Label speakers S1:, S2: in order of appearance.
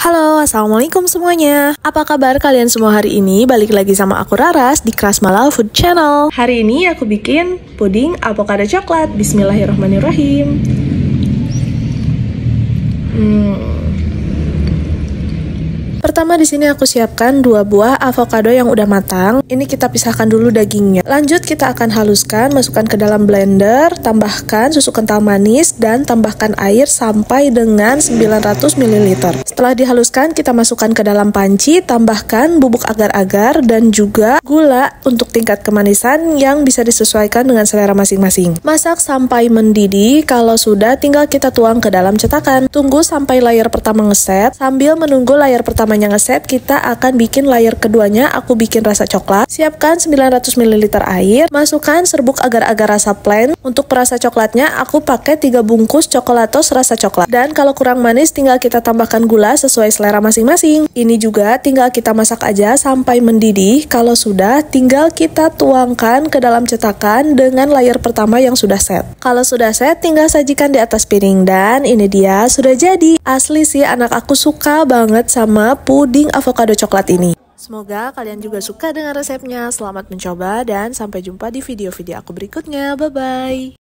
S1: Halo, assalamualaikum semuanya. Apa kabar kalian semua hari ini? Balik lagi sama aku Raras di Krasmala Food Channel. Hari ini aku bikin puding avocado coklat. Bismillahirrahmanirrahim. Pertama di sini aku siapkan 2 buah avocado yang udah matang. Ini kita pisahkan dulu dagingnya. Lanjut kita akan haluskan, masukkan ke dalam blender, tambahkan susu kental manis dan tambahkan air sampai dengan 900 ml. Setelah dihaluskan, kita masukkan ke dalam panci, tambahkan bubuk agar-agar dan juga gula untuk tingkat kemanisan yang bisa disesuaikan dengan selera masing-masing. Masak sampai mendidih, kalau sudah tinggal kita tuang ke dalam cetakan. Tunggu sampai layer pertama ngeset. Sambil menunggu layar pertamanya ngeset, kita akan bikin layer keduanya. Aku bikin rasa coklat. Siapkan 900 ml air, masukkan serbuk agar-agar rasa plain. Untuk perasa coklatnya, aku pakai 3 bungkus coklatos rasa coklat. Dan kalau kurang manis, tinggal kita tambahkan gula sesuai selera masing-masing. Ini juga tinggal kita masak aja sampai mendidih. Kalau sudah, tinggal kita tuangkan ke dalam cetakan dengan layer pertama yang sudah set. Kalau sudah set, tinggal sajikan di atas piring. Dan ini dia, sudah jadi. Asli sih, anak aku suka banget sama puding avocado coklat ini. Semoga kalian juga suka dengan resepnya. Selamat mencoba dan sampai jumpa di video-video aku berikutnya. Bye-bye.